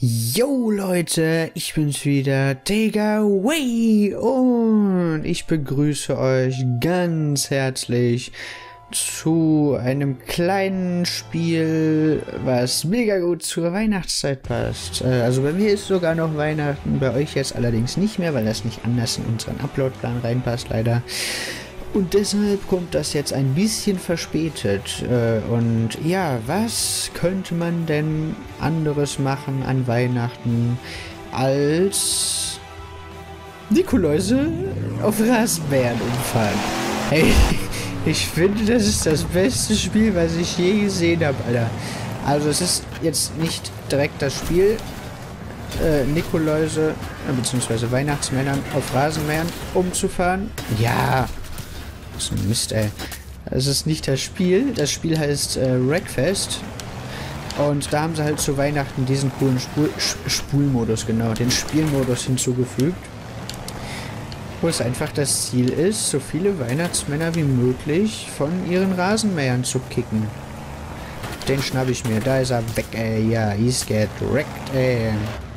Yo Leute, ich bin's wieder, Takeaway, und ich begrüße euch ganz herzlich zu einem kleinen Spiel, was mega gut zur Weihnachtszeit passt. Also bei mir ist sogar noch Weihnachten, bei euch jetzt allerdings nicht mehr, weil das nicht anders in unseren Uploadplan reinpasst leider. Und deshalb kommt das jetzt ein bisschen verspätet. Und ja, was könnte man denn anderes machen an Weihnachten als Nikoläuse auf Rasenmähern umfahren? Hey, ich finde, das ist das beste Spiel, was ich je gesehen habe, Alter. Also es ist jetzt nicht direkt das Spiel, Nikoläuse bzw. Weihnachtsmännern auf Rasenmähern umzufahren. Ja. So ein Mist, ey. Es ist nicht das Spiel. Das Spiel heißt Wreckfest. Und da haben sie halt zu Weihnachten diesen coolen Spulmodus, genau, den Spielmodus hinzugefügt. Wo es einfach das Ziel ist, so viele Weihnachtsmänner wie möglich von ihren Rasenmähern zu kicken. Den schnapp ich mir. Da ist er weg, ey. Ja, he's get wrecked, ey.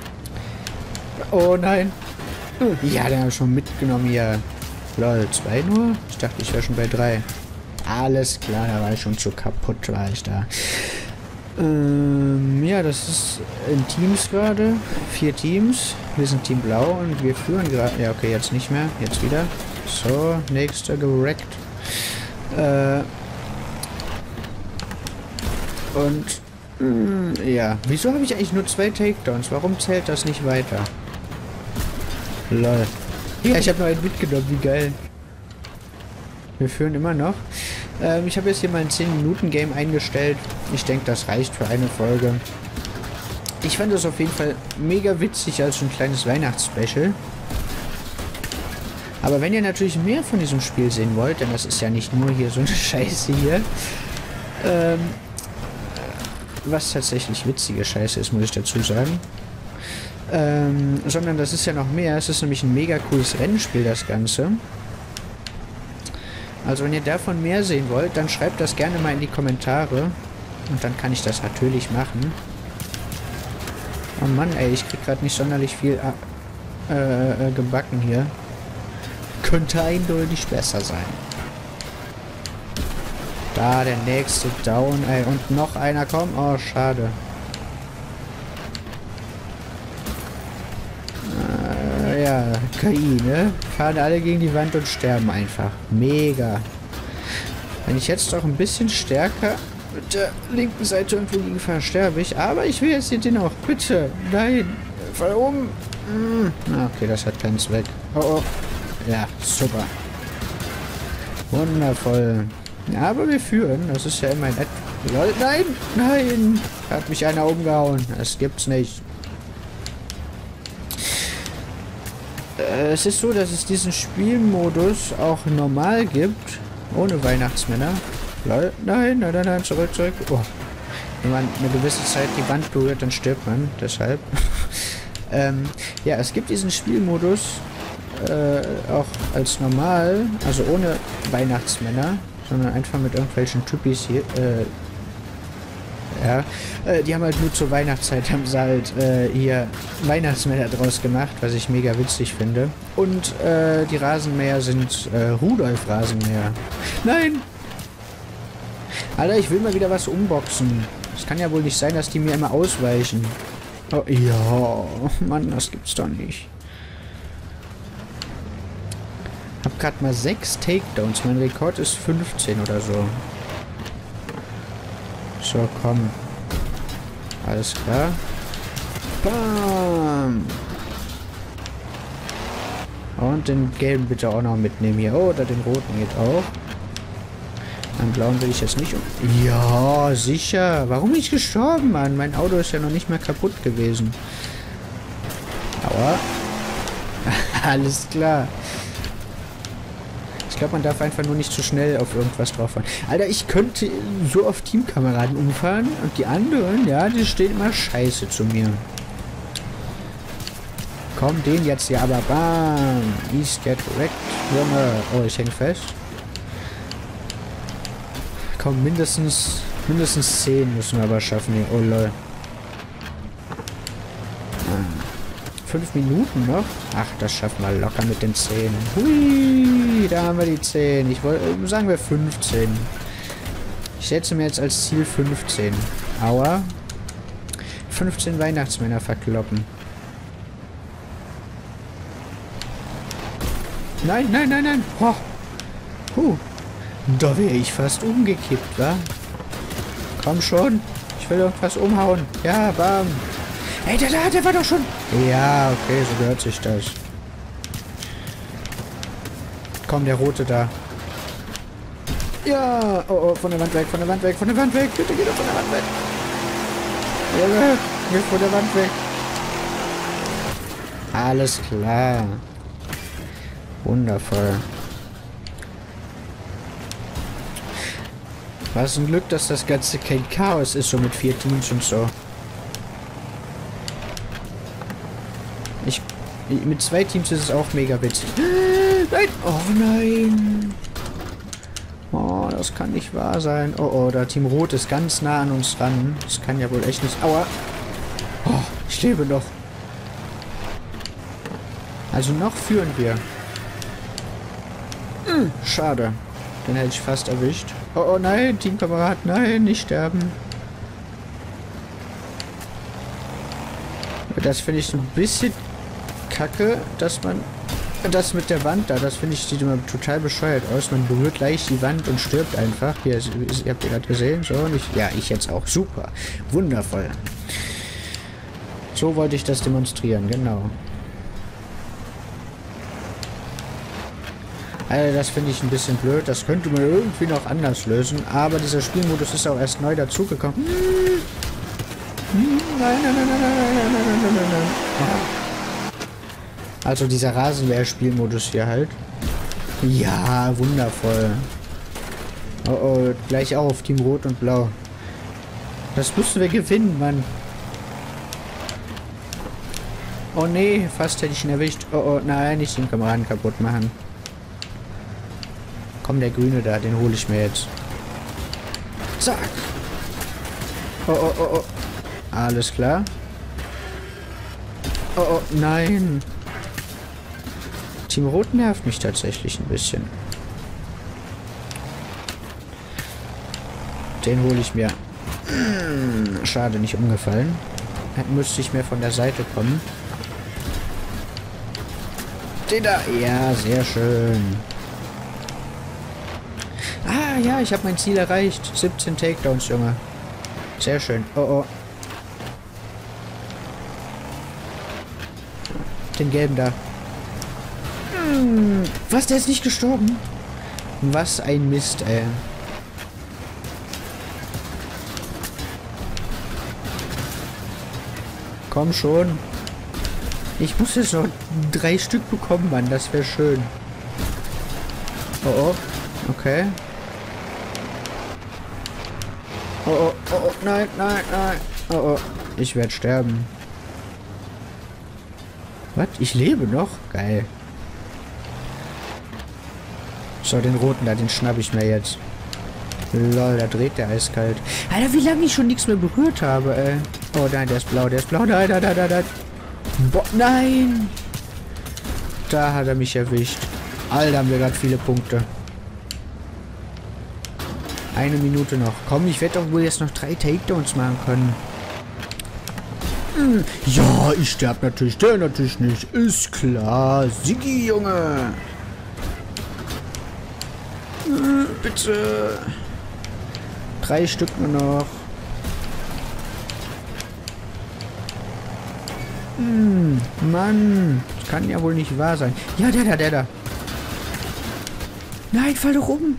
Oh nein. Ja, den habe ich schon mitgenommen hier. Lol, 2 nur? Ich dachte, ich wäre schon bei 3. Alles klar, da war ich schon zu kaputt, war ich da. Ja, das ist in Teams gerade. 4 Teams. Wir sind Team Blau und wir führen gerade. Ja, okay, jetzt nicht mehr. Jetzt wieder. So, nächster gerackt. Ja. Wieso habe ich eigentlich nur 2 Takedowns? Warum zählt das nicht weiter? Lol. Ja, ich habe noch einen mitgenommen, wie geil. Wir führen immer noch. Ich habe jetzt hier mal ein 10-Minuten-Game eingestellt. Ich denke, das reicht für eine Folge. Ich fand das auf jeden Fall mega witzig als ein kleines Weihnachtsspecial. Aber wenn ihr natürlich mehr von diesem Spiel sehen wollt, denn das ist ja nicht nur hier so eine Scheiße hier, was tatsächlich witzige Scheiße ist, muss ich dazu sagen. Sondern das ist ja noch mehr. Es ist nämlich ein mega cooles Rennspiel, das Ganze. Also wenn ihr davon mehr sehen wollt, dann schreibt das gerne mal in die Kommentare. Und dann kann ich das natürlich machen. Oh Mann, ey, ich krieg gerade nicht sonderlich viel gebacken hier. Könnte eindeutig besser sein. Da, der nächste Down, ey. Und noch einer kommt. Oh, schade. Ja, KI, ne? Fahren alle gegen die Wand und sterben einfach. Mega. Wenn ich jetzt doch ein bisschen stärker mit der linken Seite irgendwo liegen fahre, sterbe ich. Aber ich will jetzt hier den auch. Bitte. Nein. Fall um. Okay, das hat keinen Zweck. Oh, oh. Ja, super. Wundervoll. Ja, aber wir führen. Das ist ja immer ein... Nein! Nein! Hat mich einer umgehauen. Das gibt's nicht. Es ist so, dass es diesen Spielmodus auch normal gibt, ohne Weihnachtsmänner. Nein, nein, nein, nein, zurück. Oh. Wenn man eine gewisse Zeit die Wand berührt, dann stirbt man, deshalb. Ja, es gibt diesen Spielmodus auch als normal, also ohne Weihnachtsmänner, sondern einfach mit irgendwelchen Typis hier, ja, die haben halt nur zur Weihnachtszeit, haben sie halt hier Weihnachtsmänner draus gemacht, was ich mega witzig finde. Und die Rasenmäher sind Rudolf-Rasenmäher. Nein! Alter, ich will mal wieder was umboxen. Es kann ja wohl nicht sein, dass die mir immer ausweichen. Oh, ja, Mann, das gibt's doch nicht. Hab grad mal 6 Takedowns. Mein Rekord ist 15 oder so. So, komm. Alles klar. Bam! Und den gelben bitte auch noch mitnehmen hier. Oh, oder den roten geht auch. Den blauen will ich jetzt nicht. Ja, sicher. Warum nicht gestorben, Mann? Mein Auto ist ja noch nicht mehr kaputt gewesen. Aua. Alles klar. Ich glaube, man darf einfach nur nicht zu schnell auf irgendwas drauf fahren. Alter, ich könnte so auf Teamkameraden umfahren und die anderen, ja, die stehen immer scheiße zu mir. Komm, den jetzt hier, aber bam. He's get wrecked. Junge. Oh, ich hänge fest. Komm, mindestens 10 müssen wir aber schaffen hier. Oh lol. 5 Minuten noch. Ach, das schaffen wir locker mit den 10. Hui, da haben wir die 10. Ich wollte, sagen wir 15. Ich setze mir jetzt als Ziel 15. Aua. 15 Weihnachtsmänner verkloppen. Nein, nein, nein, nein. Oh. Da wäre ich fast umgekippt, wa? Komm schon. Ich will irgendwas umhauen. Ja, bam. Ey, der war doch schon... Ja, okay, so gehört sich das. Komm, der Rote da. Ja. Oh, oh, von der Wand weg, von der Wand weg, von der Wand weg. Bitte geh doch von der Wand weg. Junge, geh von der Wand weg. Alles klar. Wundervoll. Was ein Glück, dass das Ganze kein Chaos ist, so mit 4 Teams und so. Mit 2 Teams ist es auch mega witzig. Nein! Oh nein! Oh, das kann nicht wahr sein. Oh, oh, da Team Rot ist ganz nah an uns ran. Das kann ja wohl echt nicht... Aua! Oh, ich lebe noch. Also noch führen wir. Schade. Den hätte ich fast erwischt. Oh, oh nein, Teamkamerad, nein, nicht sterben. Das finde ich so ein bisschen kacke, dass man... Das mit der Wand da, das finde ich, sieht immer total bescheuert aus. Man berührt gleich die Wand und stirbt einfach. Hier, ihr habt ihr gerade gesehen? So, nicht? Ja, ich jetzt auch. Super. Wundervoll. So wollte ich das demonstrieren, genau. Also das finde ich ein bisschen blöd. Das könnte man irgendwie noch anders lösen. Aber dieser Spielmodus ist auch erst neu dazugekommen. Nein, nein, nein, nein, nein, nein, nein, nein, nein, nein, nein. Also dieser Rasenmäher-Spielmodus hier halt. Ja, wundervoll. Oh, oh, gleich auf. Team Rot und Blau. Das müssen wir gewinnen, Mann. Oh nee, fast hätte ich ihn erwischt. Oh, oh, nein, nicht den Kameraden kaputt machen. Komm, der Grüne da, den hole ich mir jetzt. Zack. Oh, oh, oh, oh. Alles klar. Oh, oh, nein. Team Rot nervt mich tatsächlich ein bisschen. Den hole ich mir. Schade, nicht umgefallen. Dann müsste ich mehr von der Seite kommen. Den da. Ja, sehr schön. Ah, ja, ich habe mein Ziel erreicht. 17 Takedowns, Junge. Sehr schön. Oh, oh. Den gelben da. Was, der ist nicht gestorben? Was ein Mist, ey. Komm schon. Ich muss jetzt noch 3 Stück bekommen, Mann. Das wäre schön. Oh, oh. Okay. Oh, oh, oh, oh, nein, nein, nein. Oh, oh. Ich werde sterben. Was? Ich lebe noch? Geil. So, den roten da, den schnapp ich mir jetzt. Lol, da dreht der eiskalt. Alter, wie lange ich schon nichts mehr berührt habe, ey. Oh nein, der ist blau, der ist blau. Nein, nein, nein, nein, nein. Boah, nein. Da hat er mich erwischt. Alter, haben wir gerade viele Punkte. 1 Minute noch. Komm, ich werde doch wohl jetzt noch 3 Takedowns machen können. Ja, ich sterbe natürlich. Der natürlich nicht. Ist klar. Siggi, Junge. Bitte. 3 Stück nur noch. Mann. Das kann ja wohl nicht wahr sein. Ja, der da. Nein, fall doch um.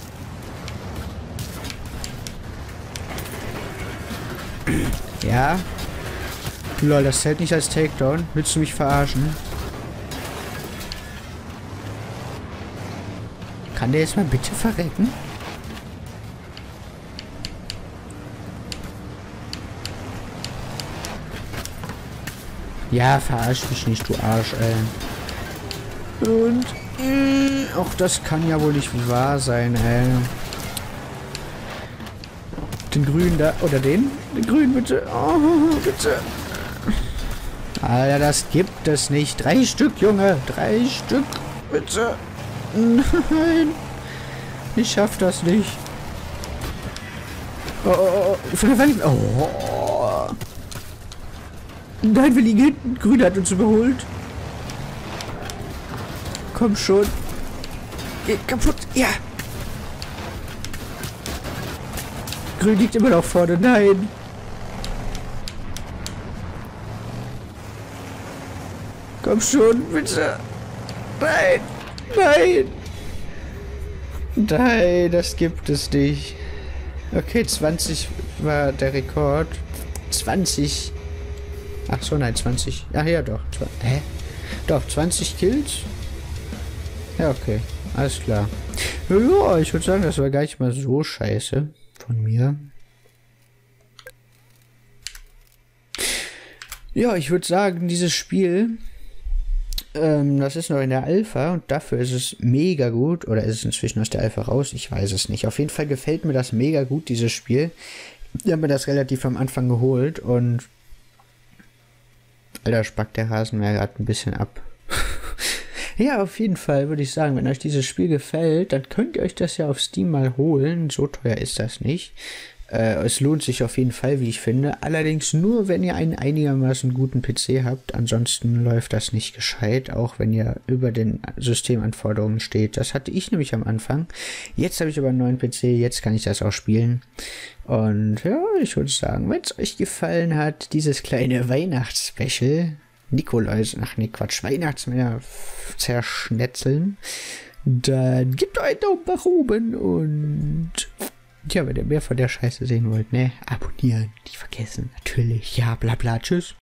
Ja. Lol, das zählt nicht als Takedown. Willst du mich verarschen? Kann der jetzt mal bitte verrecken? Ja, verarsch mich nicht, du Arsch, ey. Und... auch das kann ja wohl nicht wahr sein, ey. Den grünen da... Oder den? Den grünen, bitte. Oh, bitte. Alter, das gibt es nicht. 3 Stück, Junge. 3 Stück. Bitte. Nein. Ich schaff das nicht. Oh. Oh. Nein, wir liegen hinten. Grün hat uns überholt. Komm schon. Geht kaputt. Ja. Grün liegt immer noch vorne. Nein. Komm schon, bitte. Nein. Nein. Nein, das gibt es nicht. Okay, 20 war der Rekord. 20. Ach so, nein, 20. Ach ja, doch. Hä? Doch, 20 Kills? Ja, okay. Alles klar. Ja, ich würde sagen, das war gar nicht mal so scheiße von mir. Ja, ich würde sagen, dieses Spiel, das ist noch in der Alpha und dafür ist es mega gut. Oder ist es inzwischen aus der Alpha raus? Ich weiß es nicht. Auf jeden Fall gefällt mir das mega gut, dieses Spiel. Ich habe mir das relativ am Anfang geholt und Alter, spackt der Rasenmäher gerade ein bisschen ab. Ja, auf jeden Fall würde ich sagen, wenn euch dieses Spiel gefällt, dann könnt ihr euch das ja auf Steam mal holen. So teuer ist das nicht. Es lohnt sich auf jeden Fall, wie ich finde. Allerdings nur, wenn ihr einen einigermaßen guten PC habt. Ansonsten läuft das nicht gescheit, auch wenn ihr über den Systemanforderungen steht. Das hatte ich nämlich am Anfang. Jetzt habe ich aber einen neuen PC, jetzt kann ich das auch spielen. Und ja, ich würde sagen, wenn es euch gefallen hat, dieses kleine Weihnachtsspecial, Nikolaus, ach nee, Quatsch, Weihnachtsmänner zerschnetzeln, dann gebt einen Daumen nach oben und ja, wenn ihr mehr von der Scheiße sehen wollt, ne, abonnieren, nicht vergessen, natürlich, ja, bla bla, tschüss.